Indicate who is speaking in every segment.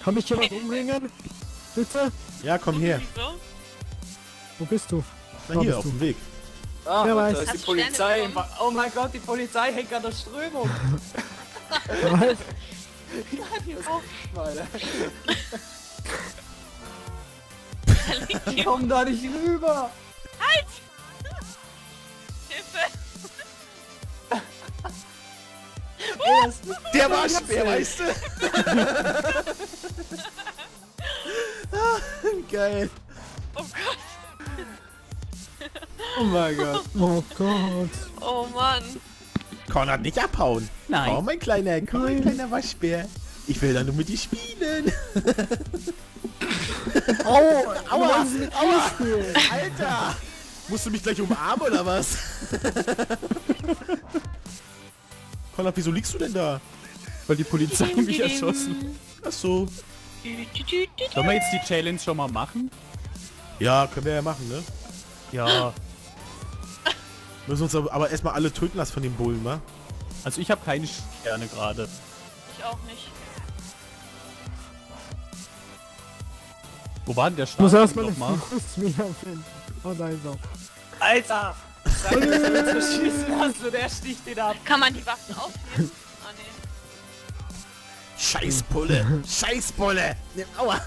Speaker 1: Kann mich jemand umbringen? Bitte?
Speaker 2: Ja, komm her.
Speaker 3: Wieso?
Speaker 1: Wo bist du?
Speaker 2: Na
Speaker 1: Da
Speaker 2: hier,
Speaker 1: bist
Speaker 2: auf
Speaker 1: du.
Speaker 2: dem Weg.
Speaker 4: Ah,
Speaker 1: Wer
Speaker 4: da
Speaker 1: weiß.
Speaker 4: ist die
Speaker 3: Hast du
Speaker 4: Polizei.
Speaker 3: Sterne bekommen?
Speaker 4: Oh mein Gott, die Polizei hängt an der Strömung.
Speaker 1: Was?
Speaker 4: Ja, die ist auch Schweine.
Speaker 3: Da liegt
Speaker 4: Die
Speaker 3: jemand.
Speaker 4: kommen da nicht rüber.
Speaker 3: Hilfe!
Speaker 4: Ey, das ist
Speaker 2: Der Waschbär, weißt du? Geil.
Speaker 3: Oh Gott!
Speaker 4: oh mein Gott.
Speaker 1: Oh Gott.
Speaker 3: Oh Mann!
Speaker 2: Konrad, nicht abhauen.
Speaker 4: Nein.
Speaker 2: Komm, mein kleiner Waschbär. Ich will da nur mit dir spielen.
Speaker 1: Au!
Speaker 2: Aua!
Speaker 1: Mit
Speaker 2: Aua!
Speaker 1: spielen.
Speaker 2: Alter! Musst du mich gleich umarmen oder was? Konrad, wieso liegst du denn da?
Speaker 5: Weil die Polizei mich erschossen.
Speaker 2: Ach so.
Speaker 5: Sollen wir jetzt die Challenge schon mal machen?
Speaker 2: Ja, können wir ja machen, ne?
Speaker 5: Ja.
Speaker 2: Müssen uns aber erstmal alle töten lassen von den Bullen, wa?
Speaker 5: Also ich habe keine Sterne gerade.
Speaker 3: Ich auch nicht.
Speaker 5: Wo war denn der
Speaker 1: Ich muss
Speaker 5: Start
Speaker 1: erstmal den
Speaker 5: nochmal?
Speaker 1: Fuß wiederfinden. Oh nein, so.
Speaker 4: Alter. Sag mir, dass du jetzt zu schießen hast und der sticht den ab.
Speaker 3: Kann man die Waffen aufheben? Ah nee.
Speaker 2: Scheißbulle! Scheißbulle! Aua!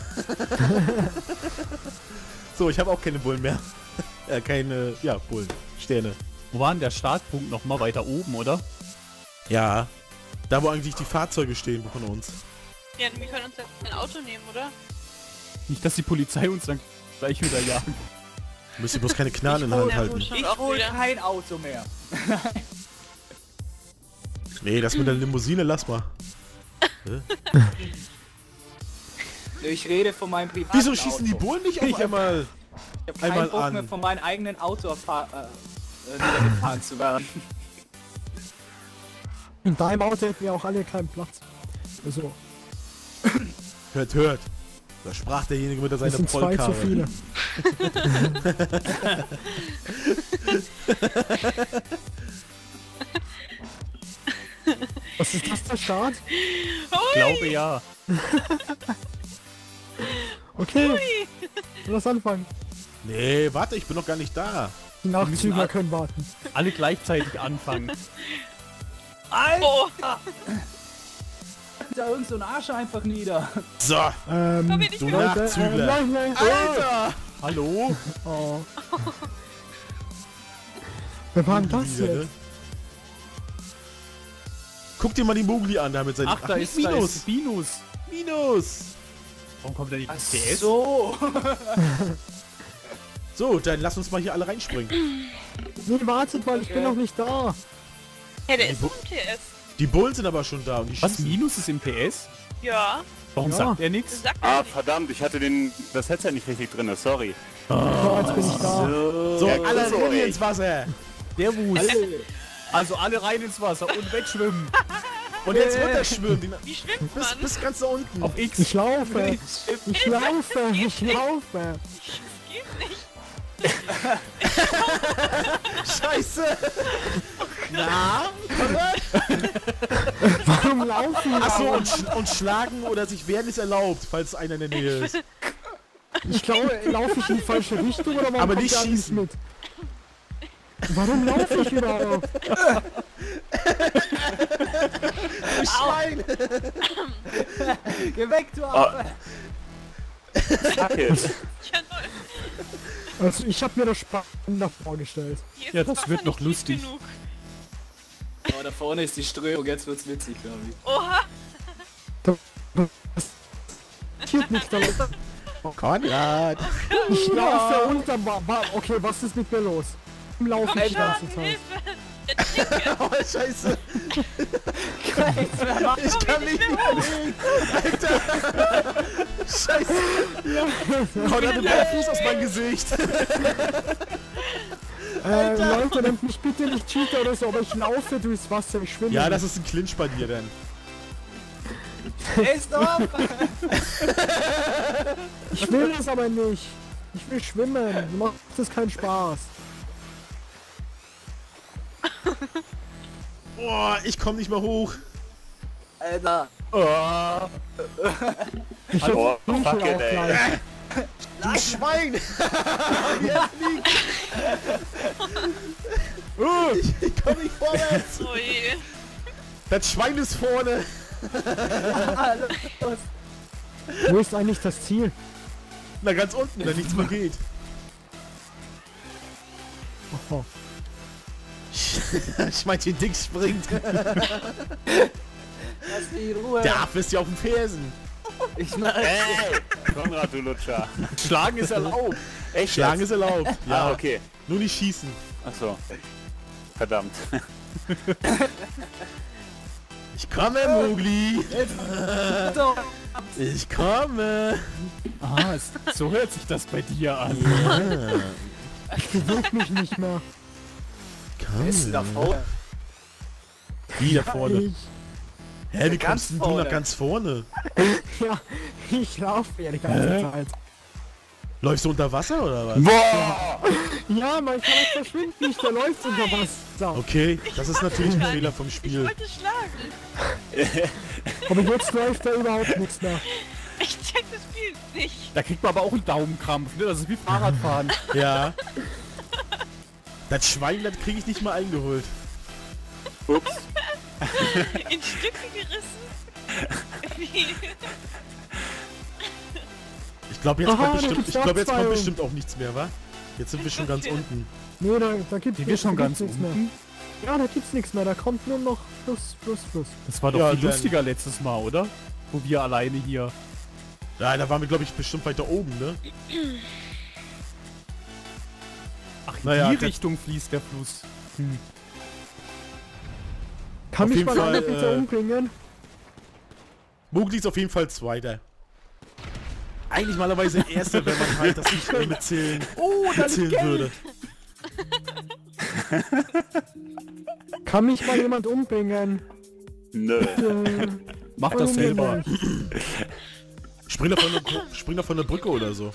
Speaker 2: So, ich habe auch keine Bullen mehr. Keine, ja, Bullen. Sterne.
Speaker 5: Wo war denn der Startpunkt nochmal? Weiter oben, oder?
Speaker 2: Ja. Da, wo eigentlich die Fahrzeuge stehen von uns.
Speaker 3: Ja, wir können uns jetzt ein Auto nehmen, oder?
Speaker 5: Nicht, dass die Polizei uns dann gleich wieder jagen.
Speaker 2: Müsst ihr bloß keine Knarren in der Hand
Speaker 3: Ja,
Speaker 2: halten.
Speaker 3: gut.
Speaker 4: Ich
Speaker 3: auch
Speaker 4: hol
Speaker 3: wieder.
Speaker 4: kein Auto mehr.
Speaker 2: Nee, das mit der Limousine, lass mal.
Speaker 4: Ich rede von meinem privaten
Speaker 2: Wieso schießen die
Speaker 4: Auto.
Speaker 2: Bullen nicht auf einmal?
Speaker 4: Ich hab
Speaker 2: einmal
Speaker 4: keinen Bock
Speaker 2: an?
Speaker 4: mehr von meinem eigenen Auto niedergefahren zu werden.
Speaker 1: In deinem Auto hätten wir auch alle keinen Platz. Also,
Speaker 2: Hört, hört. Da sprach derjenige mit
Speaker 1: das
Speaker 2: seiner
Speaker 1: sind zwei zu
Speaker 2: Vollkarre.
Speaker 1: viele. Was ist das, der Start?
Speaker 5: Ich glaube ja.
Speaker 1: Okay, lass anfangen.
Speaker 2: Nee, warte, ich bin noch gar nicht da.
Speaker 1: Die Nachzügler können warten.
Speaker 5: Alle gleichzeitig anfangen.
Speaker 4: Alter!
Speaker 3: Oh!
Speaker 4: Da irgend so ein Arsch einfach nieder.
Speaker 2: So,
Speaker 3: Komm hier nicht
Speaker 2: du
Speaker 3: mehr.
Speaker 2: Nachzügler.
Speaker 1: Nein,
Speaker 2: Alter!
Speaker 5: Hallo?
Speaker 1: Oh. Wer war denn das
Speaker 2: Wieder, ne?
Speaker 1: jetzt?
Speaker 2: Guck dir mal die Mogli an, da mit seinen...
Speaker 5: Ach, da ist Minus.
Speaker 2: Minus!
Speaker 5: Warum kommt der nicht
Speaker 4: Ach
Speaker 5: ins PS?
Speaker 4: so.
Speaker 2: So, dann lass uns mal hier alle reinspringen.
Speaker 1: Nee, wartet mal, ich bin noch nicht da.
Speaker 3: Ja, der ist im TS.
Speaker 2: Die Bullen sind aber schon da und die
Speaker 5: Was,
Speaker 2: schießen.
Speaker 5: Minus ist im PS?
Speaker 3: Ja,
Speaker 5: Warum
Speaker 1: Ja.
Speaker 5: sagt er nichts?
Speaker 3: sag
Speaker 6: Ah,
Speaker 3: mir nicht.
Speaker 6: verdammt, ich hatte das Headset nicht richtig drin, sorry.
Speaker 1: So, jetzt bin ich da.
Speaker 2: So,
Speaker 6: Ja,
Speaker 2: alle
Speaker 6: so,
Speaker 2: rennen
Speaker 6: ey.
Speaker 2: ins Wasser.
Speaker 5: Der Wus. Also alle rein ins Wasser und wegschwimmen.
Speaker 2: Und jetzt runterschwimmen. Die,
Speaker 3: Wie schwimmt
Speaker 2: bis,
Speaker 3: man?
Speaker 2: bis ganz da unten.
Speaker 5: Auf X.
Speaker 1: Ich laufe. Ich laufe. Ich laufe.
Speaker 3: Geht nicht.
Speaker 2: Scheiße. Na?
Speaker 1: Warum laufen wir?
Speaker 2: Achso, und schlagen oder sich wehren ist erlaubt, falls einer in der Nähe ist.
Speaker 1: Ich glaube, laufe ich in die falsche Richtung oder warum
Speaker 2: Aber
Speaker 1: kommt
Speaker 2: nicht
Speaker 1: der alles
Speaker 2: schießen.
Speaker 1: mit? Warum laufe ich überhaupt?
Speaker 2: Du Schwein.
Speaker 4: Geh weg, du Affe.
Speaker 6: Fuck it.
Speaker 3: Ja, null.
Speaker 1: Also ich habe mir das spannender vorgestellt.
Speaker 3: Hier ist
Speaker 5: Ja,
Speaker 3: das
Speaker 5: das
Speaker 3: Wasser
Speaker 5: wird noch
Speaker 3: nicht tief
Speaker 5: lustig.
Speaker 3: genug.
Speaker 4: Oh, da vorne ist die Strömung, jetzt wird's witzig, glaube ich.
Speaker 3: Oha!
Speaker 1: Passiert nicht damit.
Speaker 2: Konrad.
Speaker 1: Ich laufe unterm Okay, was ist mit mir los? Warum laufe ich die ganze
Speaker 3: Schaden,
Speaker 1: Zeit?
Speaker 3: Hilfe! Ertrinke!
Speaker 2: Oh, Scheiße.
Speaker 4: Alter,
Speaker 2: Ich kann nicht mehr bewegen. Alter. Scheiße. Konrad, du der Fuß aus meinem Gesicht.
Speaker 1: Leute, nennt mich bitte nicht Cheater oder so, aber ich laufe durchs Wasser, ich schwimme.
Speaker 2: Ja, das ist ein Clinch bei dir dann.
Speaker 4: Ey, stopp!
Speaker 1: Ich will das aber nicht. Ich will schwimmen. Du machst das keinen Spaß.
Speaker 2: Boah, ich komm nicht mehr hoch.
Speaker 4: Alter.
Speaker 5: Oh.
Speaker 1: Ich
Speaker 6: Oh,
Speaker 1: hab
Speaker 6: fuck it,
Speaker 1: auch
Speaker 6: ey.
Speaker 1: gleich.
Speaker 2: Du Schwein! Ich komm nicht vorwärts!
Speaker 3: Oh je.
Speaker 2: Das Schwein ist vorne!
Speaker 1: Wo ist eigentlich das Ziel?
Speaker 2: Na, ganz unten, da nichts mehr geht.
Speaker 1: Oh.
Speaker 2: Schweinchen dick springt.
Speaker 4: Lass mich in Ruhe.
Speaker 2: Der Affe ist ja auf den Fersen.
Speaker 4: Ich meine,
Speaker 6: Hey! Konrad, du Lutscher.
Speaker 5: Schlagen ist erlaubt.
Speaker 6: Echt?
Speaker 2: Schlagen
Speaker 6: jetzt?
Speaker 2: ist erlaubt.
Speaker 6: Ja, okay.
Speaker 2: Nur nicht schießen.
Speaker 6: Achso. Verdammt.
Speaker 2: Ich komme, Mowgli. Ich komme.
Speaker 5: Ah, so hört sich das bei dir an.
Speaker 1: Ich beweg mich nicht mehr.
Speaker 4: ist da vorne.
Speaker 2: Wie da vorne.
Speaker 1: Ich,
Speaker 2: Hä, wie
Speaker 4: Ganz
Speaker 2: kommst denn du
Speaker 4: vorne.
Speaker 2: nach ganz vorne?
Speaker 1: ja, ich laufe ja die ganze Zeit.
Speaker 2: Läufst du unter Wasser oder was?
Speaker 1: Ja, mein Charakter verschwindet nicht, der läuft unter Wasser.
Speaker 2: Okay, das ist natürlich ein
Speaker 3: gar
Speaker 2: Fehler
Speaker 3: nicht.
Speaker 2: vom
Speaker 3: Ich
Speaker 2: Spiel.
Speaker 3: wollte schlagen.
Speaker 1: Aber jetzt läuft da überhaupt nichts mehr.
Speaker 3: Ich check das Spiel nicht.
Speaker 5: Da kriegt man aber auch einen Daumenkrampf, ne? Das ist wie Fahrradfahren.
Speaker 2: Ja. Das Schwein, das kriege ich nicht mal eingeholt.
Speaker 6: Ups.
Speaker 3: In Stücke gerissen. Wie?
Speaker 2: Ich glaube, jetzt,
Speaker 1: Aha,
Speaker 2: kommt
Speaker 1: da
Speaker 2: bestimmt,
Speaker 1: gibt's
Speaker 2: ich glaub, jetzt kommt
Speaker 1: Abzweigung.
Speaker 2: bestimmt auch nichts mehr, wa? Jetzt sind wir schon ganz
Speaker 3: Okay.
Speaker 2: unten.
Speaker 1: Nee, da gibt's
Speaker 5: Sind wir schon
Speaker 1: da
Speaker 5: ganz
Speaker 1: gibt's nichts
Speaker 5: unten?
Speaker 1: mehr. Ja, da gibt's nichts mehr, da kommt nur noch Fluss.
Speaker 5: Das war doch
Speaker 2: Ja,
Speaker 5: viel
Speaker 2: dann-
Speaker 5: lustiger letztes Mal, oder? Wo wir alleine hier...
Speaker 2: Ja, da waren wir, glaube ich, bestimmt weiter oben, ne?
Speaker 5: Ach, in
Speaker 2: Naja,
Speaker 5: die
Speaker 2: das-
Speaker 5: Richtung fließt der Fluss.
Speaker 1: Kann
Speaker 2: Auf
Speaker 1: mich
Speaker 2: jeden
Speaker 1: mal
Speaker 2: Fall,
Speaker 1: einer bitte umbringen?
Speaker 2: Mowgli ist auf jeden Fall Zweiter. Eigentlich malerweise Erster, wenn man halt das nicht mehr mitzählen, mitzählen würde.
Speaker 1: Kann mich mal jemand umbringen?
Speaker 6: Nö.
Speaker 5: Mach das
Speaker 1: Warum
Speaker 5: selber.
Speaker 1: nicht?
Speaker 2: Spring doch von der Brücke oder so.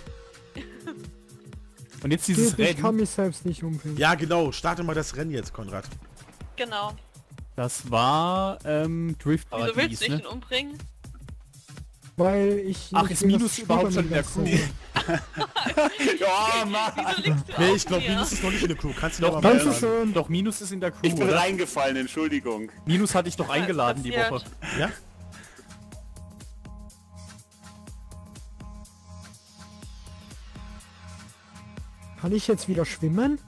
Speaker 5: Und jetzt dieses
Speaker 1: Ich kann
Speaker 5: Rennen.
Speaker 1: mich selbst nicht umbringen.
Speaker 2: Ja, genau. Starte mal das Rennen jetzt, Konrad.
Speaker 3: Genau.
Speaker 5: Das war Drift
Speaker 3: Wieso willst du
Speaker 5: ne?
Speaker 3: ihn umbringen?
Speaker 1: Weil ich...
Speaker 5: Ach,
Speaker 1: nicht
Speaker 5: ist
Speaker 1: will,
Speaker 5: Minus
Speaker 1: dass
Speaker 5: überhaupt schon in der
Speaker 1: Übermüde
Speaker 5: Crew?
Speaker 6: Ja, Mann.
Speaker 3: Wieso liegst du
Speaker 2: Nee,
Speaker 3: auf
Speaker 2: ich glaube,
Speaker 3: mir?
Speaker 2: Minus ist noch nicht in der Crew. Kannst du
Speaker 5: Doch,
Speaker 2: noch mal
Speaker 1: Danke
Speaker 2: melden.
Speaker 1: schön.
Speaker 5: Doch, Minus ist in der Crew,
Speaker 6: Ich bin
Speaker 5: oder?
Speaker 6: reingefallen, Entschuldigung.
Speaker 5: Minus hatte ich doch eingeladen die
Speaker 3: passiert?
Speaker 5: Woche.
Speaker 2: Ja?
Speaker 1: Kann ich jetzt wieder schwimmen?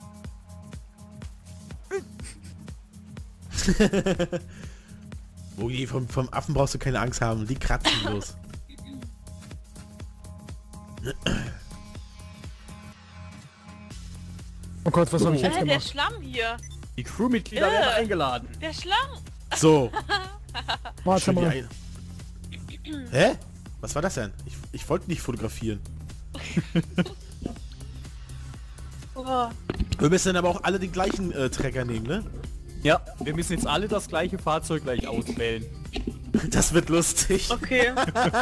Speaker 2: Mowgli, vom Affen brauchst du keine Angst haben. Die kratzen los.
Speaker 1: Oh Gott, was habe ich jetzt
Speaker 3: Der
Speaker 1: gemacht?
Speaker 3: Schlamm hier.
Speaker 5: Die Crewmitglieder werden eingeladen.
Speaker 3: Der Schlamm.
Speaker 2: So.
Speaker 1: Warte
Speaker 2: Schön die
Speaker 1: mal.
Speaker 2: ein- Hä? Was war das denn? Ich wollte nicht fotografieren.
Speaker 3: Oh.
Speaker 2: Wir müssen dann aber auch alle den gleichen Trecker nehmen, ne?
Speaker 5: Ja, wir müssen jetzt alle das gleiche Fahrzeug gleich auswählen.
Speaker 2: Das wird lustig.
Speaker 3: Okay.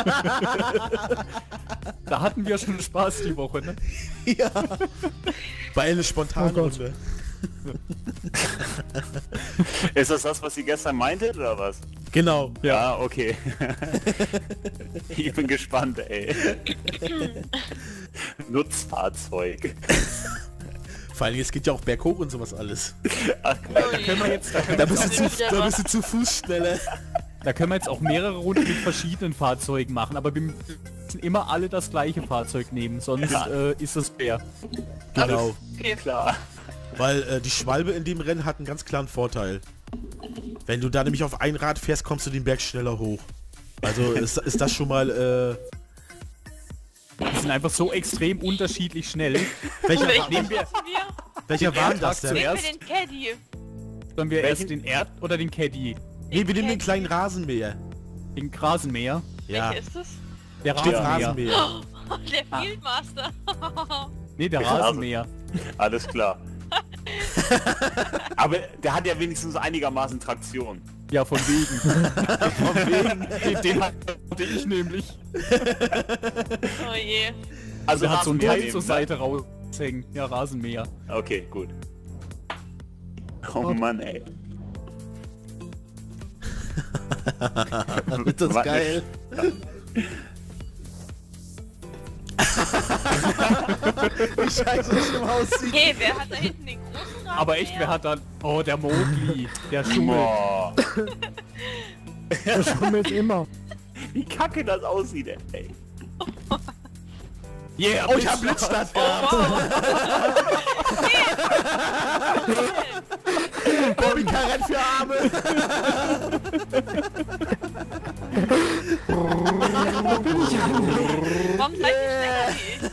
Speaker 5: Da hatten wir schon Spaß die Woche, ne?
Speaker 2: Ja. Bei einer Spontanrunde.
Speaker 6: Ist das, was sie gestern meintet, oder was?
Speaker 2: Genau.
Speaker 6: Ja, okay. Ich bin gespannt, ey. Nutzfahrzeug.
Speaker 2: Vor allem, es geht ja auch berghoch und sowas alles.
Speaker 6: Ach,
Speaker 3: Oh je.
Speaker 5: Können wir jetzt,
Speaker 2: Da bist du
Speaker 3: wieder
Speaker 2: da
Speaker 3: was.
Speaker 2: bist du zu Fuß schneller.
Speaker 5: da können wir jetzt auch mehrere Runden mit verschiedenen Fahrzeugen machen, aber wir müssen immer alle das gleiche Fahrzeug nehmen, sonst ist es fair.
Speaker 2: Genau.
Speaker 3: Okay.
Speaker 6: klar.
Speaker 2: Weil die Schwalbe in dem Rennen hat einen ganz klaren Vorteil. Wenn du da nämlich auf ein Rad fährst, kommst du den Berg schneller hoch. Also ist das schon mal...
Speaker 5: Die sind einfach so extrem unterschiedlich schnell.
Speaker 2: welcher
Speaker 3: Welchen
Speaker 5: nehmen wir-
Speaker 3: machen wir?
Speaker 2: welcher war denn das denn?
Speaker 5: Zuerst.
Speaker 3: Nehmen wir den Caddy.
Speaker 5: Sollen wir
Speaker 6: Welchen?
Speaker 5: erst den Erd- oder den Caddy?
Speaker 2: Nee, wir nehmen den kleinen Rasenmäher.
Speaker 5: Den Rasenmäher?
Speaker 2: Ja,
Speaker 3: Welcher ist das?
Speaker 5: Der
Speaker 2: steht
Speaker 5: Rasenmäher.
Speaker 2: Rasenmäher.
Speaker 3: Der Fieldmaster.
Speaker 5: Nee, der
Speaker 6: Der Rasen-
Speaker 5: Rasenmäher.
Speaker 6: Alles klar. Aber der hat ja wenigstens einigermaßen Traktion.
Speaker 5: Ja, von wegen. von wegen. Den hatte ich nämlich.
Speaker 3: Oh je.
Speaker 6: Also
Speaker 5: Der hat so ein
Speaker 6: Rasenmäher
Speaker 5: Teil
Speaker 6: nehmen,
Speaker 5: zur
Speaker 6: ne?
Speaker 5: Seite raushängen. Ja, Rasenmäher.
Speaker 6: Okay, gut. Oh Mann, ey.
Speaker 2: Wird das
Speaker 6: Was?
Speaker 2: geil? Wie scheiße das schon aussieht.
Speaker 3: Hey, wer hat da hinten den großen Rahmen?
Speaker 5: Aber echt, wer hat dann... Oh, der Mowgli. Der Schummel.
Speaker 6: Boah.
Speaker 1: Das schummelt immer.
Speaker 6: Wie kacke das aussieht, ey.
Speaker 5: Yeah,
Speaker 2: Oh, ich hab Blitzstart gehabt. Bobby Karett für Arme.
Speaker 3: Warum seid ihr schneller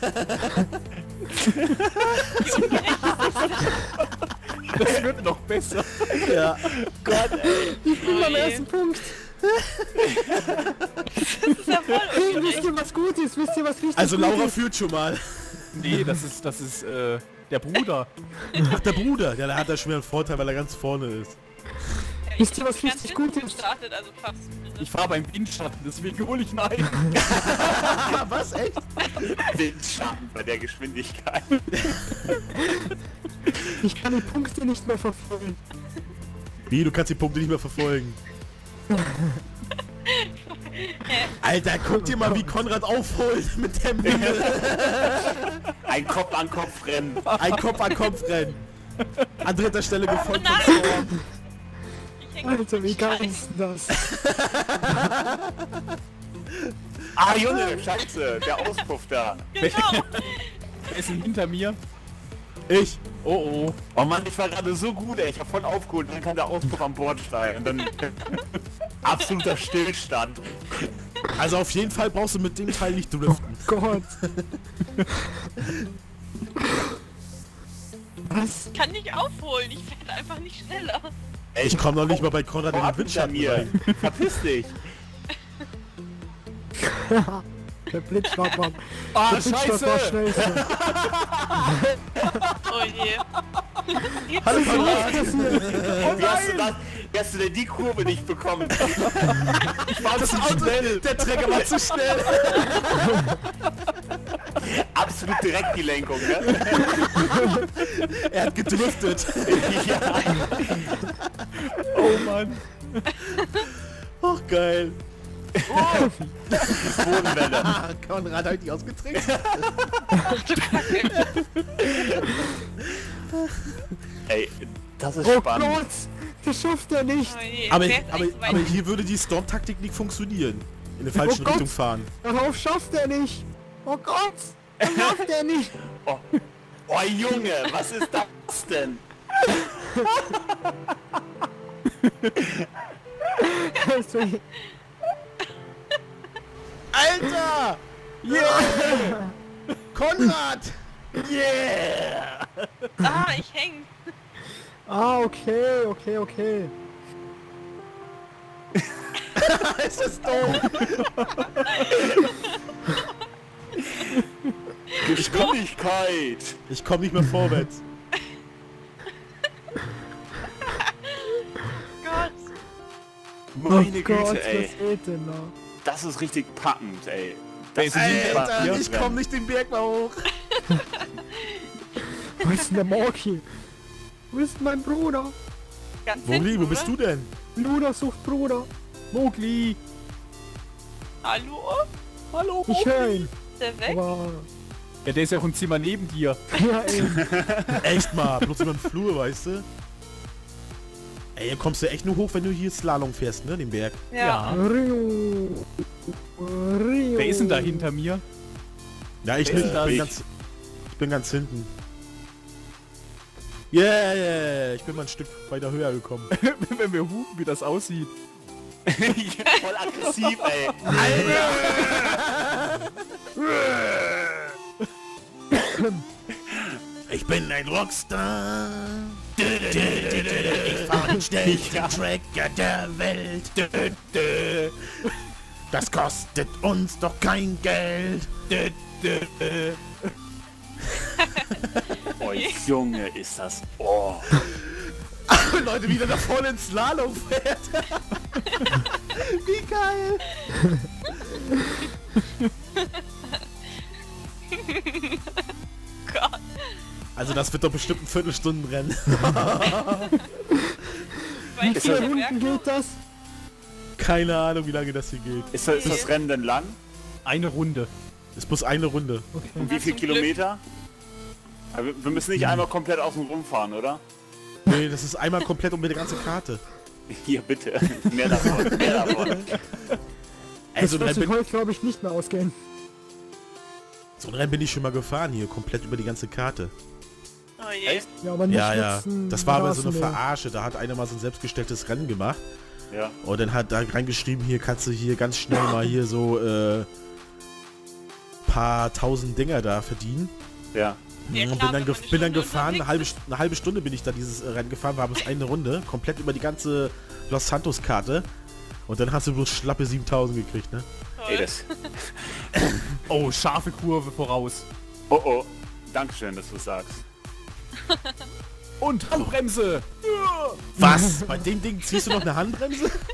Speaker 3: wie ich?
Speaker 5: das wird noch besser.
Speaker 2: Ja.
Speaker 6: Gott, ey.
Speaker 1: Ich bin
Speaker 3: Oh
Speaker 1: beim
Speaker 3: je.
Speaker 1: ersten Punkt.
Speaker 3: Das ist ja voll
Speaker 1: Hey, wisst
Speaker 3: ungerecht.
Speaker 1: ihr was gut ist? Wisst ihr was richtig
Speaker 2: Also
Speaker 1: gut
Speaker 2: Laura
Speaker 1: ist?
Speaker 2: führt schon mal.
Speaker 5: Nee, das ist der Bruder.
Speaker 2: Ach, der Bruder. Ja, der hat da schon wieder einen Vorteil, weil er ganz vorne ist.
Speaker 3: Ja,
Speaker 1: Wisst ihr, was
Speaker 3: ich bin
Speaker 1: richtig
Speaker 3: ganz
Speaker 1: gut
Speaker 3: hinten
Speaker 1: ist?
Speaker 3: gestartet, also fast.
Speaker 5: Ich fahre beim Windschatten, deswegen hole ich ihn ein.
Speaker 2: Ah, was? Echt?
Speaker 6: Den Schatten bei der Geschwindigkeit.
Speaker 1: Ich kann die Punkte nicht mehr verfolgen.
Speaker 2: Wie? Du kannst die Punkte nicht mehr verfolgen. Alter, guck dir mal, wie Konrad aufholt mit der Mühe.
Speaker 6: Ein Kopf-an-Kopf-Rennen.
Speaker 2: Ein Kopf-an-Kopf-Rennen. An dritter Stelle gefolgt von
Speaker 3: nein.
Speaker 2: Storm.
Speaker 3: Ich häng
Speaker 1: Alter, wie geil
Speaker 3: Scheiße.
Speaker 1: ist denn das?
Speaker 6: Ah, Junge, scheiße. Der Auspuff da.
Speaker 3: Genau.
Speaker 5: Wer ist denn hinter mir?
Speaker 2: Ich.
Speaker 5: Oh oh.
Speaker 6: Oh Mann, ich war gerade so gut, ey. Ich hab voll aufgeholt. Dann kam der Auspuff am Bordstein. Und dann absoluter Stillstand.
Speaker 2: Also auf jeden Fall brauchst du mit dem Teil nicht driften.
Speaker 1: Gott. Was?
Speaker 3: Ich kann nicht aufholen, ich werde einfach nicht schneller.
Speaker 6: Ey,
Speaker 2: Ich komme noch nicht mal bei Konrad in
Speaker 6: komm
Speaker 2: den
Speaker 6: ab hinter
Speaker 2: Windschatten
Speaker 6: mir.
Speaker 2: rein.
Speaker 6: Verpiss dich.
Speaker 1: Der Blitzschlag war...
Speaker 5: Ah,
Speaker 1: Der Blitzschlag war
Speaker 5: scheiße!
Speaker 1: schnellste.
Speaker 3: Oh je.
Speaker 2: Hallo
Speaker 1: Was
Speaker 2: Konrad.
Speaker 1: passiert?
Speaker 6: Wie hast du denn die Kurve nicht bekommen?
Speaker 2: Ich war zu schnell. Der Träger war zu schnell.
Speaker 6: Absolut direkt die Lenkung, ne?
Speaker 2: Er hat gedriftet.
Speaker 6: Ja.
Speaker 5: Oh Mann.
Speaker 2: Ach geil.
Speaker 6: Bodenwelle.
Speaker 2: Ah, Konrad hat dich ausgetrickst.
Speaker 6: Ey, das ist
Speaker 1: Oh
Speaker 6: spannend.
Speaker 1: Gott! Das schafft er nicht!
Speaker 3: Oh je.
Speaker 2: Aber,
Speaker 3: Wer ist
Speaker 2: aber,
Speaker 3: eigentlich so weit
Speaker 2: aber hier würde die Storm-Taktik nicht funktionieren. In der falschen
Speaker 1: Oh Gott.
Speaker 2: Richtung fahren.
Speaker 1: Darauf schafft er nicht! Oh Gott! Das schafft er nicht!
Speaker 6: Oh. Oh Junge, was ist das denn?
Speaker 1: Also,
Speaker 2: Alter! Yeah! Konrad! Yeah!
Speaker 3: Ah, ich häng.
Speaker 1: ah, okay, okay, okay.
Speaker 2: Ist das doof?
Speaker 6: Geschwindigkeit.
Speaker 2: Ich komme nicht mehr vorwärts.
Speaker 3: Gott.
Speaker 6: Meine
Speaker 1: oh Gott,
Speaker 6: Güte, ey.
Speaker 1: was geht denn da?
Speaker 6: Das ist richtig packend, ey.
Speaker 5: Wer ist denn hinter
Speaker 2: Alter,
Speaker 5: mir?
Speaker 2: ich komme nicht den Berg mal hoch.
Speaker 1: Wo ist denn der Morki? Wo ist mein Bruder?
Speaker 3: Ganz
Speaker 2: Mowgli,
Speaker 3: hinten,
Speaker 2: wo bist du
Speaker 3: oder?
Speaker 2: denn?
Speaker 1: Bruder sucht Bruder.
Speaker 5: Mowgli.
Speaker 3: Hallo?
Speaker 5: Hallo,
Speaker 1: Ich höre ihn.
Speaker 3: Ist der weg?
Speaker 1: Aber...
Speaker 5: Ja, der ist ja auch im Zimmer neben dir.
Speaker 1: Ja, eben.
Speaker 2: Echt mal, bloß über den Flur, weißt du? Ey, hier kommst du echt nur hoch, wenn du hier Slalom fährst, ne, den Berg.
Speaker 3: Ja.
Speaker 1: Rio. Rio.
Speaker 5: Wer ist denn da hinter mir?
Speaker 2: Ja, ich
Speaker 5: Wer ist
Speaker 2: nicht.
Speaker 5: das?
Speaker 2: Ich bin ganz hinten. Yeah, ich bin mal ein Stück weiter höher gekommen.
Speaker 5: Wenn wir hupen, wie das aussieht.
Speaker 6: Voll aggressiv, ey.
Speaker 2: Ich bin ein Rockstar. Ich fahre den schnellsten Tracker der Welt. Das kostet uns doch kein Geld.
Speaker 6: Oh Junge, ist das... Oh.
Speaker 2: Leute, wieder da vorne ins Slalom fährt. Wie geil.
Speaker 3: Gott.
Speaker 2: Also das wird doch bestimmt ein Viertelstundenrennen.
Speaker 3: Weil ich
Speaker 1: Wie viele
Speaker 3: den
Speaker 1: Runden
Speaker 3: Berg
Speaker 1: geht das?
Speaker 2: Keine Ahnung, wie lange das hier geht.
Speaker 6: Ist das Rennen denn lang?
Speaker 5: Eine Runde.
Speaker 2: Es muss eine Runde.
Speaker 6: Und wie
Speaker 3: Ja,
Speaker 6: viel
Speaker 3: zum
Speaker 6: Kilometer? Aber wir müssen nicht einmal komplett außen rumfahren, oder?
Speaker 2: Nee, das ist einmal komplett um die ganze Karte.
Speaker 6: Hier, bitte. Mehr davon, mehr davon.
Speaker 2: Ey,
Speaker 1: Das wird sich heute, glaube ich, nicht mehr ausgehen.
Speaker 2: so ein Rennen bin ich schon mal gefahren hier, komplett über die ganze Karte.
Speaker 3: Oh je.
Speaker 6: Echt?
Speaker 1: Ja, aber nicht
Speaker 2: Ja.
Speaker 1: nutzen,
Speaker 2: Das war aber so eine
Speaker 1: Rasenmäher.
Speaker 2: Verarsche. Da hat einer mal so ein selbstgestelltes Rennen gemacht.
Speaker 6: Ja.
Speaker 2: Und dann hat da reingeschrieben, hier kannst du hier ganz schnell mal hier so paar tausend Dinger da verdienen.
Speaker 6: Ja.
Speaker 3: Ja,
Speaker 2: Und
Speaker 3: klar,
Speaker 2: bin dann,
Speaker 3: wenn man
Speaker 2: bin dann
Speaker 3: eine Stunde
Speaker 2: gefahren,
Speaker 3: unterwegs
Speaker 2: eine halbe Stunde bin ich da dieses Rennen gefahren, war bis eine Runde, komplett über die ganze Los Santos Karte. Und dann hast du bloß schlappe 7000 gekriegt, ne?
Speaker 6: Ey, das...
Speaker 5: Oh, scharfe Kurve voraus.
Speaker 6: Oh oh. Dankeschön, dass du sagst.
Speaker 5: Und Handbremse.
Speaker 2: Was? Bei dem Ding ziehst du noch eine Handbremse?
Speaker 3: Ist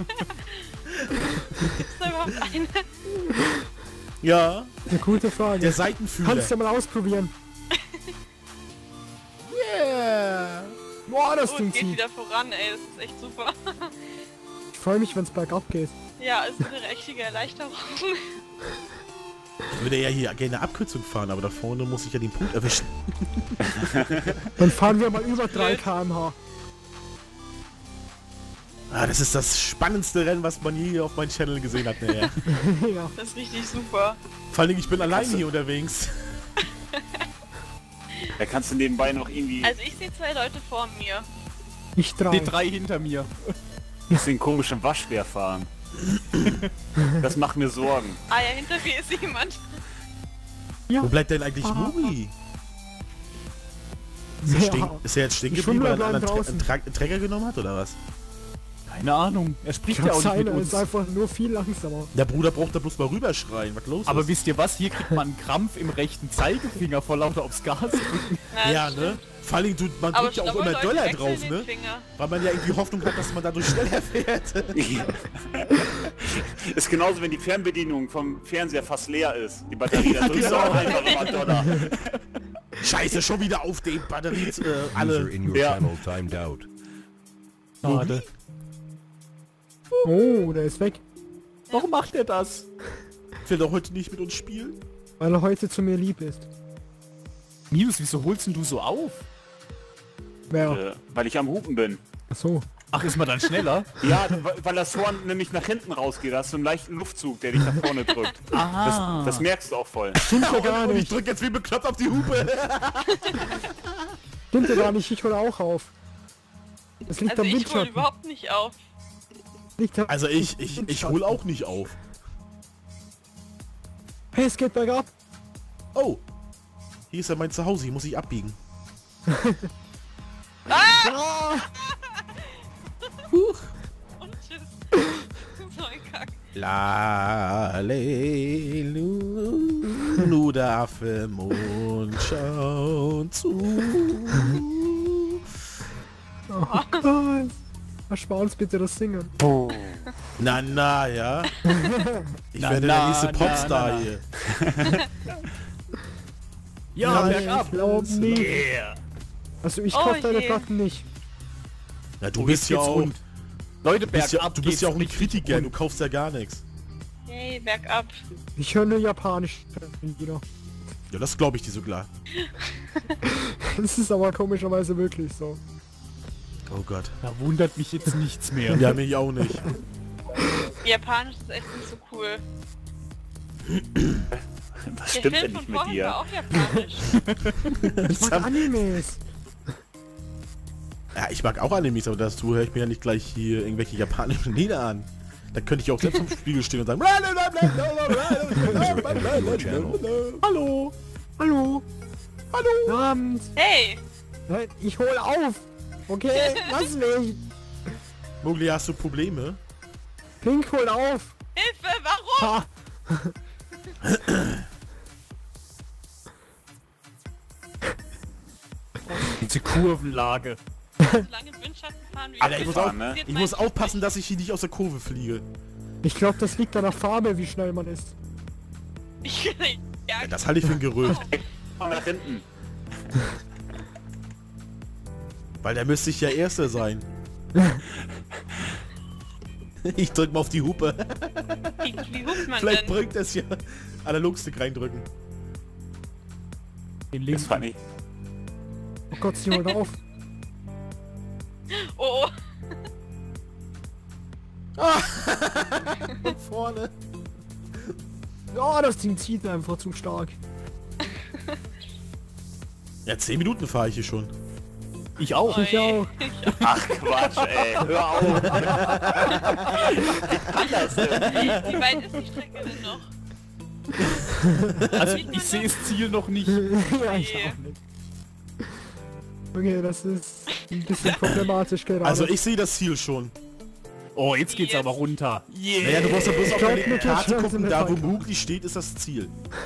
Speaker 3: da überhaupt eine?
Speaker 2: Ja,
Speaker 1: Eine gute Frage.
Speaker 2: der Seitenfühler.
Speaker 1: Kannst du mal ausprobieren.
Speaker 2: Yeah.
Speaker 1: Boah, das
Speaker 3: Oh,
Speaker 1: Ding
Speaker 3: es geht
Speaker 1: zieht.
Speaker 3: wieder voran, ey. Das ist echt super.
Speaker 1: Ich freue mich, wenn es bergab geht.
Speaker 3: Ja, es ist eine richtige Erleichterung.
Speaker 2: Ich würde ja hier gerne eine Abkürzung fahren, aber da vorne muss ich ja den Punkt erwischen.
Speaker 1: Dann fahren wir mal über 3 km/h.
Speaker 2: Ah, das ist das spannendste Rennen, was man je auf meinem Channel gesehen hat. Ne?
Speaker 1: Ja.
Speaker 3: Das ist richtig super.
Speaker 2: Vor allem, ich bin alleine hier unterwegs.
Speaker 6: Da kannst du nebenbei noch irgendwie
Speaker 3: Also ich sehe 2 Leute vor mir.
Speaker 1: Ich
Speaker 5: Die
Speaker 1: 3.
Speaker 5: 3 hinter mir.
Speaker 6: den komischen Waschbär fahren. Das macht mir Sorgen.
Speaker 3: Ah ja, hinter mir ist jemand.
Speaker 2: Wo bleibt denn eigentlich Muri? Ist er jetzt stehen
Speaker 1: Die
Speaker 2: geblieben, weil er
Speaker 1: Schwummler
Speaker 2: einen
Speaker 1: bleiben
Speaker 2: anderen Träger genommen hat, oder was?
Speaker 5: Keine Ahnung. Er spricht
Speaker 1: Ich
Speaker 5: ja
Speaker 1: glaube,
Speaker 5: auch nicht mit
Speaker 1: seiner
Speaker 5: uns.
Speaker 1: ist einfach nur viel langsamer.
Speaker 2: Der Bruder braucht da bloß mal rüberschreien, was los
Speaker 5: Aber
Speaker 2: ist.
Speaker 5: wisst ihr was? Hier kriegt man einen Krampf im rechten Zeigefinger vor lauter aufs Gas drücken.
Speaker 3: Na,
Speaker 2: Ja,
Speaker 3: das
Speaker 2: ne?
Speaker 3: stimmt.
Speaker 2: Vor allem, man
Speaker 3: Aber
Speaker 2: drückt ja auch
Speaker 3: aber
Speaker 2: immer
Speaker 3: Leute
Speaker 2: Dollar
Speaker 3: wechseln
Speaker 2: drauf,
Speaker 3: den
Speaker 2: ne?
Speaker 3: Finger.
Speaker 2: Weil man ja irgendwie Hoffnung hat, dass man dadurch schneller fährt.
Speaker 6: Ist genauso, wenn die Fernbedienung vom Fernseher fast leer ist. Die Batterie, dann drückst du auch einfach immer Dollar.
Speaker 2: Scheiße, schon wieder auf den Batterien
Speaker 7: User
Speaker 2: alle.
Speaker 7: in your
Speaker 6: Ja.
Speaker 7: channel timed out.
Speaker 5: Schade.
Speaker 1: Oh, der ist weg.
Speaker 5: Warum macht er das?
Speaker 2: Will doch heute nicht mit uns spielen?
Speaker 1: Weil er heute zu mir lieb ist.
Speaker 5: Minus, wieso holst denn du so auf?
Speaker 1: Wer?
Speaker 6: Weil ich am Hupen bin.
Speaker 1: Achso.
Speaker 5: Ach, ist man dann schneller?
Speaker 6: Ja, weil das Horn nämlich nach hinten rausgeht. Da hast du einen leichten Luftzug, der dich nach vorne drückt.
Speaker 5: Aha.
Speaker 6: Das merkst du auch voll.
Speaker 1: Stimmt ja gar
Speaker 2: Und ich
Speaker 1: nicht.
Speaker 2: drück jetzt wie bekloppt auf die Hupe.
Speaker 1: Stimmt ja gar nicht. Ich hole auch auf. Das liegt
Speaker 3: Also
Speaker 1: am
Speaker 3: ich hole
Speaker 1: Windschatten.
Speaker 3: überhaupt nicht auf.
Speaker 1: Liegt am
Speaker 2: Also ich hol auch nicht auf.
Speaker 1: Hey, es geht bergab.
Speaker 2: Oh. Hier ist ja mein Zuhause, hier muss ich abbiegen.
Speaker 3: Und tschüss. So ein Kack.
Speaker 2: La le lu, nu darf im Mond schauen zu.
Speaker 1: Oh Gott. Erspar uns bitte das Singen.
Speaker 2: Na, ja. Ich
Speaker 5: Na,
Speaker 2: werde
Speaker 5: na,
Speaker 2: der nächste
Speaker 5: na,
Speaker 2: Popstar
Speaker 5: na, na.
Speaker 2: hier.
Speaker 5: Ja,
Speaker 1: Nein,
Speaker 5: bergab.
Speaker 1: ich glaub nicht.
Speaker 5: Yeah.
Speaker 1: Also ich
Speaker 3: Oh
Speaker 1: kauf deine
Speaker 3: je.
Speaker 1: Platten nicht.
Speaker 2: Ja, du
Speaker 5: Oh,
Speaker 2: bist
Speaker 5: jetzt
Speaker 2: ja
Speaker 5: geht's
Speaker 2: auch...
Speaker 5: rund. Leute,
Speaker 2: Du bist ja
Speaker 5: bergab
Speaker 2: auch
Speaker 5: geht's
Speaker 2: ein
Speaker 5: richtig
Speaker 2: Kritiker,
Speaker 5: rund.
Speaker 2: du kaufst ja gar nichts.
Speaker 3: Yay, bergab.
Speaker 1: Ich höre nur Japanisch wieder.
Speaker 2: Ja, das glaube ich dir sogar.
Speaker 1: Das ist aber komischerweise wirklich so.
Speaker 2: Oh Gott.
Speaker 5: Da wundert mich jetzt nichts mehr.
Speaker 2: Ja, mich auch nicht.
Speaker 3: Japanisch ist echt nicht so cool.
Speaker 6: Was
Speaker 3: Der
Speaker 6: stimmt
Speaker 3: Film
Speaker 6: denn
Speaker 3: von
Speaker 6: nicht mit
Speaker 3: vorhin
Speaker 6: dir?
Speaker 3: war auch japanisch.
Speaker 1: Ich mag Animes.
Speaker 2: Ja, ich mag auch Animes, aber dazu höre ich mir ja nicht gleich hier irgendwelche japanischen Lieder an. Da könnte ich auch selbst im Spiegel stehen und sagen...
Speaker 1: Hallo. Hallo. Hallo. Guten Abend.
Speaker 3: Hey!
Speaker 1: Nein, ich hole auf. Okay, lass mich.
Speaker 2: Mowgli, hast du Probleme?
Speaker 1: Pink, hol auf.
Speaker 3: Hilfe, warum?
Speaker 1: Ha.
Speaker 5: Diese Kurvenlage.
Speaker 3: So lange im Windschatten fahren wie
Speaker 2: Alter, ich muss, auch,
Speaker 6: ne?
Speaker 2: ich muss aufpassen, dass ich hier nicht aus der Kurve fliege.
Speaker 1: Ich glaube, das liegt an der Farbe, wie schnell man ist.
Speaker 3: Ja,
Speaker 2: Ja, das halte ich für ein Gerücht.
Speaker 6: Komm nach hinten.
Speaker 2: Weil der müsste ich ja Erster sein. Ich drück mal auf die Hupe.
Speaker 3: Wie hupt man
Speaker 2: Vielleicht
Speaker 3: denn?
Speaker 2: bringt es ja. Analogstick reindrücken.
Speaker 5: Den
Speaker 6: Ist
Speaker 5: links.
Speaker 6: funny.
Speaker 1: Oh Gott, sie holt auf.
Speaker 3: Oh,
Speaker 2: Von vorne.
Speaker 1: Ja, das Ding zieht einfach zu stark.
Speaker 2: Ja, 10 Minuten fahre ich hier schon.
Speaker 5: Ich auch.
Speaker 1: Ich auch.
Speaker 6: Ach Quatsch, ey. Hör auf. Anders, ey.
Speaker 3: wie weit ist die Strecke denn noch?
Speaker 5: Also ich sehe das Ziel noch nicht.
Speaker 1: Ja, ich auch nicht. Okay, das ist ein bisschen problematisch gerade.
Speaker 2: Also ich sehe das Ziel schon.
Speaker 5: Oh, jetzt geht's aber runter.
Speaker 2: Naja, du musst ja bloß auf
Speaker 1: glaub,
Speaker 2: deine
Speaker 1: mit der
Speaker 2: Karte
Speaker 1: Chance
Speaker 2: gucken,
Speaker 1: mit
Speaker 2: da wo
Speaker 1: Falk.
Speaker 2: Mugli steht, ist das Ziel.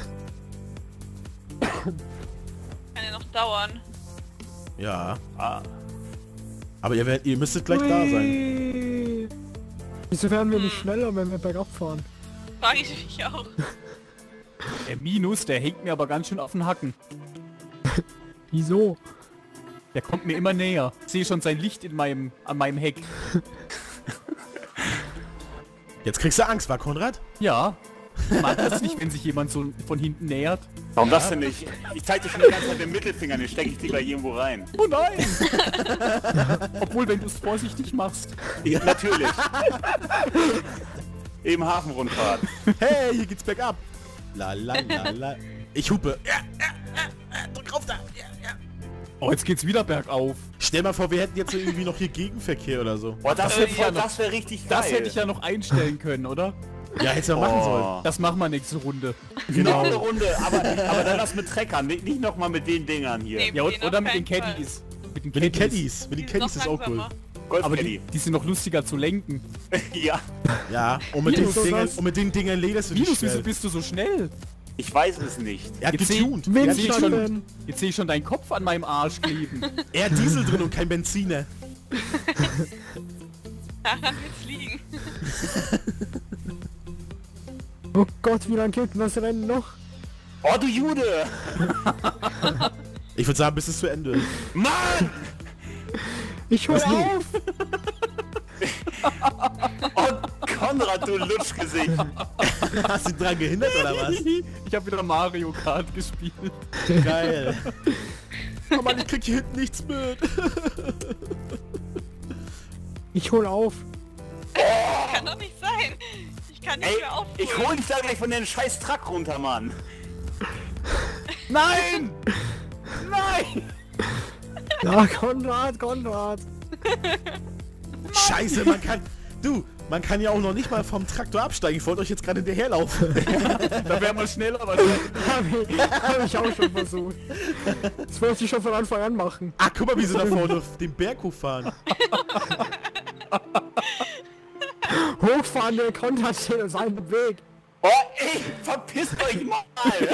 Speaker 3: Kann ja noch dauern.
Speaker 2: Ja.
Speaker 5: Ah.
Speaker 2: Aber ihr müsstet gleich da sein.
Speaker 1: Ui. Wieso werden wir nicht schneller, wenn wir bergab fahren?
Speaker 3: Frage ich mich auch.
Speaker 5: Der Minus, der hängt mir aber ganz schön auf den Hacken.
Speaker 1: Wieso?
Speaker 5: Der kommt mir immer näher. Ich sehe schon sein Licht an meinem Heck.
Speaker 2: Jetzt kriegst du Angst, war Konrad?
Speaker 5: Ja. Ich mag das nicht, wenn sich jemand so von hinten nähert.
Speaker 6: Warum das denn nicht? Ich zeig dir schon die ganze Zeit den Mittelfinger, den stecke ich dir gleich irgendwo rein.
Speaker 5: Oh nein! Obwohl, wenn du es vorsichtig machst.
Speaker 6: Ja, natürlich. Eben Hafenrundfahrt.
Speaker 2: Hey, hier geht's bergab. La la la la. Ich hupe. Ja, drück drauf da. Ja, ja.
Speaker 5: Oh, jetzt geht's wieder bergauf.
Speaker 2: Stell mal vor, wir hätten jetzt irgendwie noch hier Gegenverkehr oder so.
Speaker 6: Boah, das
Speaker 5: hätte ich ja
Speaker 6: wäre
Speaker 5: noch-
Speaker 6: wär richtig geil.
Speaker 5: Das hätte ich ja noch einstellen können, oder?
Speaker 2: Ja, hättest du ja machen sollen.
Speaker 5: Das machen wir nächste Runde.
Speaker 6: Genau eine Runde, aber dann das mit Treckern, nicht nochmal mit den Dingern hier.
Speaker 3: Nee.
Speaker 5: Ja,
Speaker 3: Den auf
Speaker 5: oder mit den
Speaker 3: keinen Fall.
Speaker 5: Caddies.
Speaker 2: Mit den Caddies. Mit den Caddies ist auch cool.
Speaker 3: langsamer.
Speaker 5: Aber
Speaker 6: Golfcaddy.
Speaker 5: die sind noch lustiger zu lenken.
Speaker 6: Ja,
Speaker 2: Ja, und mit, den
Speaker 1: Minus,
Speaker 2: Dingern,
Speaker 1: was?
Speaker 2: und mit den Dingern lederst du dich
Speaker 5: Minus, wieso
Speaker 2: schnell.
Speaker 5: bist du so schnell?
Speaker 6: ich weiß es nicht.
Speaker 2: Er hat
Speaker 5: Jetzt seh-
Speaker 2: getuned.
Speaker 5: Jetzt
Speaker 2: Er
Speaker 5: sehe
Speaker 2: hat
Speaker 5: ich,
Speaker 2: getuned.
Speaker 5: schon- jetzt seh ich schon deinen Kopf an meinem Arsch kleben.
Speaker 2: Er hat Diesel drin und kein Benziner.
Speaker 3: Daran wird's liegen.
Speaker 1: Oh Gott, wie lange geht denn das Rennen noch?
Speaker 6: Oh, du Jude!
Speaker 2: Ich würde sagen, bis es zu Ende.
Speaker 6: Mann!
Speaker 1: Ich hol auf!
Speaker 6: Oh, Konrad, du Lutschgesicht.
Speaker 2: Hast du ihn dran gehindert oder was?
Speaker 5: Ich habe wieder Mario Kart gespielt.
Speaker 2: Geil. Oh Mann, ich krieg hier hinten nichts mit.
Speaker 1: Ich hol auf!
Speaker 3: Kann doch nicht sein. Ich kann nicht
Speaker 6: Ey,
Speaker 3: mehr aufholen.
Speaker 6: ich hol dich da gleich von den scheiß Truck runter, Mann.
Speaker 5: Nein! Nein!
Speaker 1: Ja, Konrad, Konrad!
Speaker 2: Scheiße, man kann ja auch noch nicht mal vom Traktor absteigen. Ich wollte euch jetzt gerade hinterherlaufen.
Speaker 5: Da wären wir schneller, aber
Speaker 1: Hab ich auch schon versucht. Das wollte ich schon von Anfang an machen.
Speaker 2: Ah, guck mal, wie sie da vorne auf den Berg hochfahren.
Speaker 1: Hochfahren, der Konrad steht auf seinem Weg.
Speaker 6: Oh, ey, verpisst euch mal!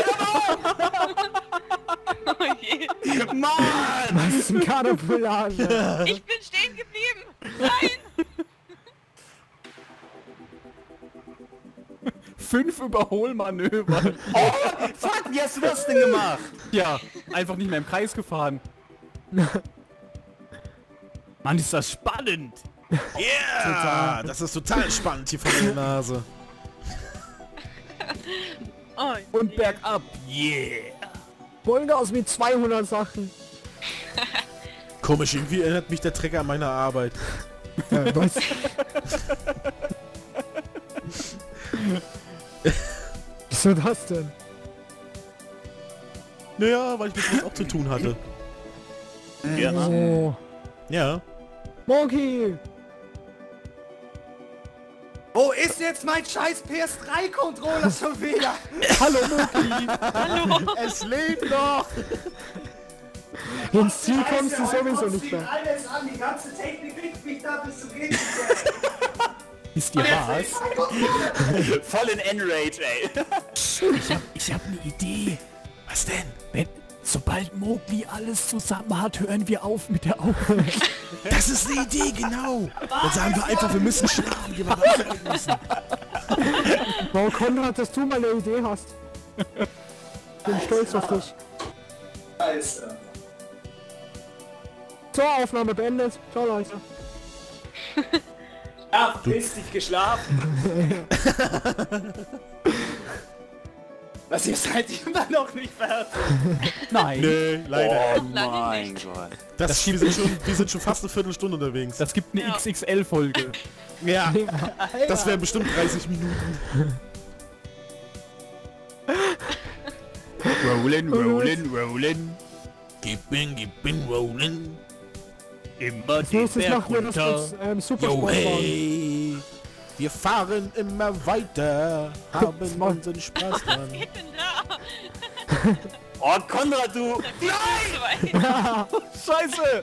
Speaker 3: Oh je.
Speaker 6: Mann!
Speaker 1: Das ist ein Katapulage.
Speaker 3: Ich bin stehen geblieben. Nein.
Speaker 5: 5 Überholmanöver.
Speaker 6: Oh, fuck, wie hast du das denn gemacht?
Speaker 5: Ja, einfach nicht mehr im Kreis gefahren. Mann, ist das spannend.
Speaker 2: Yeah! Das ist total spannend hier vor der Nase.
Speaker 3: Oh,
Speaker 5: Und bergab. Yeah.
Speaker 1: Vollgas mit 200 Sachen.
Speaker 2: Komisch, irgendwie erinnert mich der Trecker an meine Arbeit.
Speaker 1: Ja, was? Wieso das denn?
Speaker 2: Naja, weil ich mit was auch zu tun hatte.
Speaker 6: Ja.
Speaker 1: Oh.
Speaker 2: Ja.
Speaker 1: Monkey!
Speaker 7: Wo ist jetzt mein scheiß PS3-Controller schon wieder?
Speaker 5: Hallo Muki.
Speaker 3: hallo.
Speaker 2: Es lebt noch!
Speaker 1: Ins Ziel kommst du sowieso nicht mehr.
Speaker 7: Alles an, die ganze Technik liegt mich da bis zum Gehen.
Speaker 5: Ist dir was?
Speaker 6: Voll in Enrage, ey.
Speaker 5: Ich hab eine Idee.
Speaker 2: Was denn?
Speaker 5: Sobald Mowgli alles zusammen hat, hören wir auf mit der Aufnahme.
Speaker 2: Das ist eine Idee, genau. Dann sagen wir einfach, wir müssen schlafen, gehen wir weiter müssen.
Speaker 1: Wow, Konrad, dass du mal eine Idee hast. Bin stolz auf dich.
Speaker 7: Scheiße.
Speaker 1: So, Aufnahme beendet. Ciao, Leute.
Speaker 4: Ja, verpiss dich, geschlafen. Was, ihr seid immer noch nicht fertig?
Speaker 5: Nein,
Speaker 2: Nee, leider.
Speaker 6: Oh mein Gott.
Speaker 2: Wir sind schon fast eine Viertelstunde unterwegs.
Speaker 5: das gibt eine
Speaker 3: Ja.
Speaker 5: XXL-Folge.
Speaker 2: Ja, das wären bestimmt 30 Minuten.
Speaker 5: Rollen, rollen, rollen.
Speaker 2: Gib bin, rollen.
Speaker 5: Immer
Speaker 1: Als nächstes
Speaker 5: Berg
Speaker 1: machen wir das
Speaker 5: runter.
Speaker 1: mit Supersport fahren.
Speaker 2: hey. Wir fahren immer weiter, haben
Speaker 1: Mann.
Speaker 2: unseren Spaß dran.
Speaker 3: Was geht denn da?
Speaker 6: Oh, Konrad, du!
Speaker 3: Nein!
Speaker 5: Scheiße!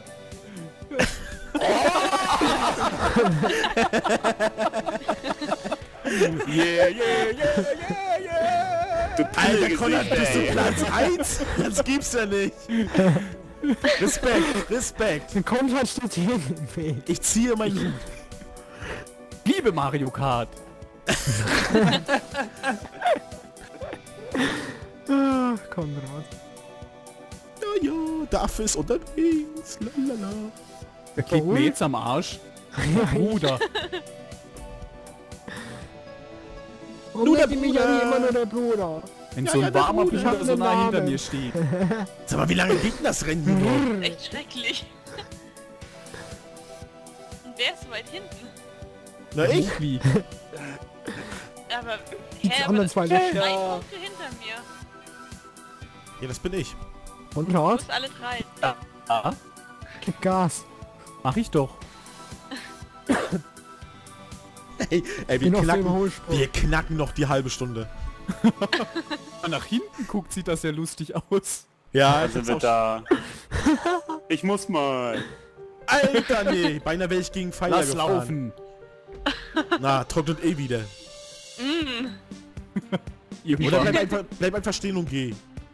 Speaker 6: Yeah, yeah, yeah, yeah, yeah! Du
Speaker 2: Alter,
Speaker 6: Pilgesicht,
Speaker 2: Konrad, bist du
Speaker 6: ey.
Speaker 2: Platz 1? Das gibt's ja nicht. Respekt, Respekt.
Speaker 1: Der Konrad steht hier im Weg.
Speaker 2: Ich ziehe meinen Hut.
Speaker 5: Liebe Mario Kart.
Speaker 1: Ah, Konrad.
Speaker 2: Ja, dafür ist unterwegs. Lalala.
Speaker 5: Der geht mir jetzt am Arsch. Bruder.
Speaker 1: Warum nennt ihr mich eigentlich immer nur der Bruder?
Speaker 5: Wenn
Speaker 2: Ja,
Speaker 5: so
Speaker 2: ja,
Speaker 5: ein
Speaker 2: der
Speaker 5: warmer
Speaker 2: Bruder.
Speaker 1: Ich hab
Speaker 5: Bruder so
Speaker 1: einen
Speaker 5: nah hinter
Speaker 1: Namen.
Speaker 5: mir steht.
Speaker 2: Sag mal, wie lange geht denn das Rennen hier noch?
Speaker 3: Echt schrecklich. Und wer ist so weit hinten?
Speaker 2: Na, ich?
Speaker 5: Mowgli.
Speaker 3: Aber,
Speaker 1: Die
Speaker 3: hä, aber
Speaker 1: anderen
Speaker 3: das
Speaker 1: zwei
Speaker 3: sind
Speaker 1: nicht.
Speaker 3: drei
Speaker 4: Ja.
Speaker 3: Punkte hinter mir.
Speaker 2: Ja, das bin ich.
Speaker 3: Du
Speaker 1: Konrad,
Speaker 3: musst alle drei.
Speaker 5: Ja,
Speaker 1: gib Gas.
Speaker 5: mach ich doch.
Speaker 2: Ey,
Speaker 1: Bin auf dem
Speaker 2: wir
Speaker 1: Überholsprung.
Speaker 2: knacken noch die halbe Stunde.
Speaker 5: Nach hinten guckt, sieht das ja lustig aus.
Speaker 2: Ja,
Speaker 6: Also wird da. Ich muss mal.
Speaker 2: Alter, nee. Beinahe wäre ich gegen Pfeiler
Speaker 5: Lass
Speaker 2: gefahren.
Speaker 5: laufen.
Speaker 2: Na, trocknet eh wieder. Oder
Speaker 5: Irgendwann.
Speaker 2: bleib einfach stehen und geh.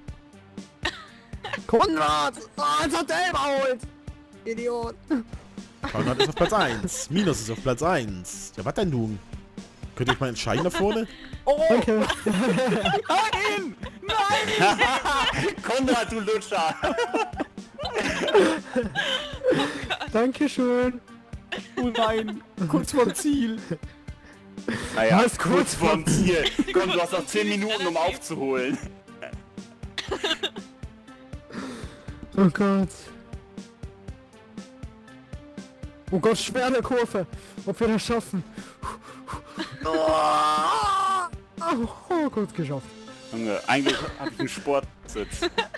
Speaker 1: Konrad! Ah, jetzt hat der überholt! Idiot!
Speaker 2: Konrad ist auf Platz 1. Minus ist auf Platz 1. Ja, was denn nun? Könnt ihr euch mal entscheiden da vorne?
Speaker 1: Danke.
Speaker 6: Konrad, du Lutscher!
Speaker 1: Dankeschön.
Speaker 5: Oh nein, kurz vorm Ziel.
Speaker 6: Naja,
Speaker 1: Was,
Speaker 6: kurz vorm Ziel. Komm, du hast noch 10 Minuten, um aufzuholen.
Speaker 1: Oh Gott. Oh Gott, schwer in der Kurve. Ob wir das schaffen. Oh, kurz geschafft.
Speaker 6: Junge, eigentlich habe ich einen Sportsitz.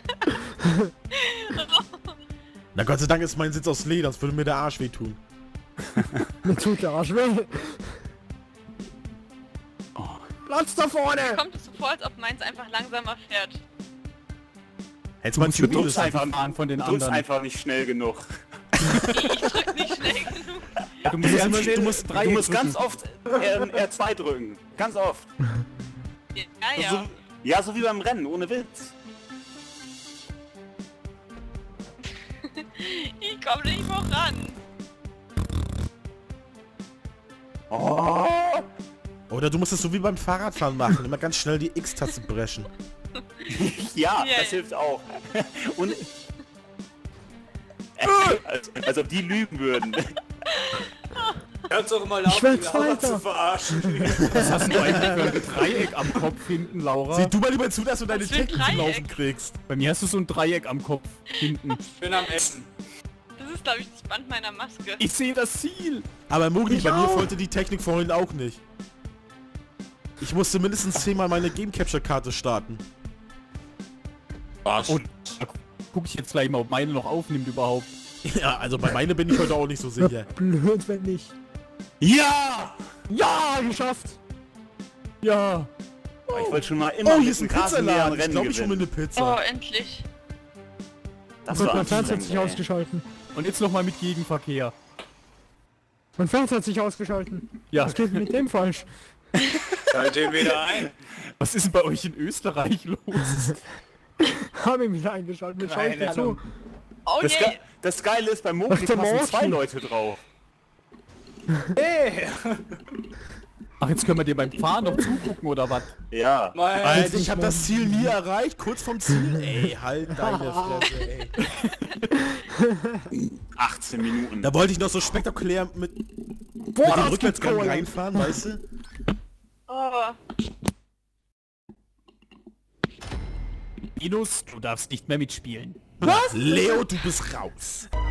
Speaker 2: Na Gott sei Dank ist mein Sitz aus Leder, sonst würde mir der Arsch wehtun.
Speaker 1: Mir tut der Arsch weh. Platz da vorne!
Speaker 3: Kommt es so vor, als ob meins einfach langsamer fährt.
Speaker 2: Hättest mal ein
Speaker 5: Du
Speaker 2: Typ
Speaker 5: drückst
Speaker 2: ist.
Speaker 5: einfach fahren von den
Speaker 6: Du drückst
Speaker 5: anderen.
Speaker 6: einfach nicht schnell genug.
Speaker 3: Ich drück nicht schnell genug.
Speaker 5: Du musst, ganz
Speaker 6: Du
Speaker 5: schnell,
Speaker 6: musst,
Speaker 5: Dreieck
Speaker 6: du musst ganz
Speaker 5: drücken.
Speaker 6: oft R2 drücken. Ganz oft.
Speaker 3: Ja, ja.
Speaker 6: So, ja, so wie beim Rennen, ohne Witz.
Speaker 3: Ich komme nicht voran.
Speaker 6: Oh,
Speaker 2: Oder du musst es so wie beim Fahrradfahren machen. Immer ganz schnell die X-Taste brechen.
Speaker 6: ja,
Speaker 3: Ja,
Speaker 6: das
Speaker 3: ja.
Speaker 6: hilft auch. Und als ob die lügen würden.
Speaker 4: Hört doch mal auf,
Speaker 1: Ich will
Speaker 4: die Laura
Speaker 1: Zweiter.
Speaker 4: zu verarschen.
Speaker 5: Was hast du eigentlich für ein Dreieck am Kopf hinten, Laura?
Speaker 2: Sieh du mal lieber zu, dass du deine
Speaker 3: Was für ein
Speaker 2: Technik zum
Speaker 3: Dreieck?
Speaker 2: Laufen kriegst.
Speaker 5: Bei mir hast du so ein Dreieck am Kopf hinten.
Speaker 4: Ich bin am Essen.
Speaker 3: Das ist, glaube ich, das Band meiner Maske.
Speaker 5: Ich sehe das Ziel.
Speaker 2: Aber Mogli,
Speaker 1: Ich
Speaker 2: bei mir
Speaker 1: auch.
Speaker 2: wollte die Technik vorhin auch nicht. Ich musste mindestens 10-mal meine Game Capture Karte starten.
Speaker 5: Und da guck ich jetzt gleich mal, ob meine noch aufnimmt überhaupt.
Speaker 2: Ja, also bei meiner bin ich heute auch nicht so sicher.
Speaker 1: Blöd, wenn nicht.
Speaker 6: Ja!
Speaker 1: Ja, geschafft!
Speaker 5: Ja.
Speaker 6: Oh, ich wollte schon mal immer
Speaker 2: Oh, hier
Speaker 6: mit
Speaker 2: ist ein
Speaker 6: dem Rasenmäher
Speaker 2: Pizzaladen. Ich
Speaker 6: Rennen
Speaker 2: glaube, ich hole mir
Speaker 6: gewinnen.
Speaker 2: eine
Speaker 3: Oh,
Speaker 2: Pizza.
Speaker 3: endlich.
Speaker 6: Das
Speaker 1: Gott,
Speaker 6: war
Speaker 1: mein Fernseher hat
Speaker 6: anstrengend,
Speaker 1: sich
Speaker 6: ey.
Speaker 1: ausgeschalten.
Speaker 5: Und jetzt nochmal mit Gegenverkehr.
Speaker 1: Mein Fernseher hat sich ausgeschalten.
Speaker 5: Ja.
Speaker 1: Was geht denn mit dem falsch?
Speaker 4: Schalt den wieder ein.
Speaker 5: Was ist denn bei euch in Österreich los?
Speaker 1: Hab ihn wieder eingeschaltet. Mit Schau ich dir
Speaker 4: Keine
Speaker 1: zu.
Speaker 4: Ahnung.
Speaker 3: Oh
Speaker 6: Das,
Speaker 3: nee.
Speaker 6: das Geile ist, beim Mogli
Speaker 1: Ach, der
Speaker 6: passen
Speaker 1: Morty.
Speaker 6: 2 Leute drauf.
Speaker 4: Hey,
Speaker 5: Ach, jetzt können wir dir beim Fahren noch zugucken, oder was?
Speaker 6: Ja.
Speaker 4: mein
Speaker 2: Alter, ich habe das Ziel nie erreicht. Kurz vom Ziel. Ey, halt deine Fresse, ey.
Speaker 6: 18 Minuten.
Speaker 2: Da wollte ich noch so spektakulär mit... mit dem Rückwärtsgang reinfahren, weißt du?
Speaker 3: Oh.
Speaker 5: Linus, du darfst nicht mehr mitspielen.
Speaker 2: Was? Leo, du bist raus.